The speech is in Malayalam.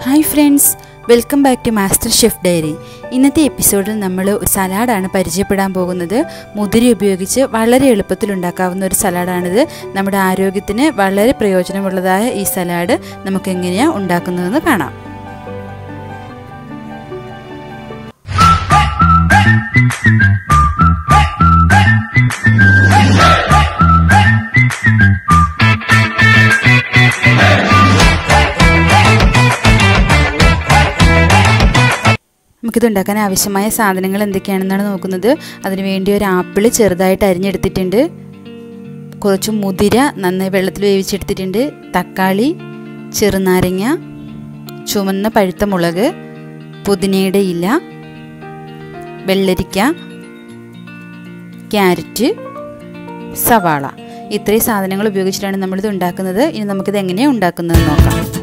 Hi friends, welcome back to master chef diary. ഇന്നത്തെ എപ്പിസോഡിൽ നമ്മൾ ഒരു സലാഡാണ് പരിചയപ്പെടാൻ പോകുന്നത്. മുതിര ഉപയോഗിച്ച് വളരെ എളുപ്പത്തിൽ ഉണ്ടാക്കാവുന്ന ഒരു സലാഡാണിത്. നമ്മുടെ ആരോഗ്യത്തിന് വളരെ പ്രയോജനമുള്ളതായ ഈ സലാഡ് നമുക്ക് എങ്ങനെയാണ് ഉണ്ടാക്കുന്നതെന്ന് കാണാം. നമുക്കിതുണ്ടാക്കാൻ ആവശ്യമായ സാധനങ്ങൾ എന്തൊക്കെയാണെന്നാണ് നോക്കുന്നത്. അതിനുവേണ്ടി ഒരു ആപ്പിൾ ചെറുതായിട്ട് അരിഞ്ഞെടുത്തിട്ടുണ്ട്, കുറച്ച് മുതിര നന്നായി വെള്ളത്തിൽ വേവിച്ചെടുത്തിട്ടുണ്ട്, തക്കാളി, ചെറുനാരങ്ങ, ചുവന്ന പഴുത്ത മുളക്, പുതിനയുടെ ഇല, വെള്ളരിക്ക, ക്യാരറ്റ്, സവാള. ഇത്രയും സാധനങ്ങൾ ഉപയോഗിച്ചിട്ടാണ് നമ്മളിത് ഉണ്ടാക്കുന്നത്. ഇനി നമുക്കിത് എങ്ങനെയാണ് ഉണ്ടാക്കുന്നതെന്ന് നോക്കാം.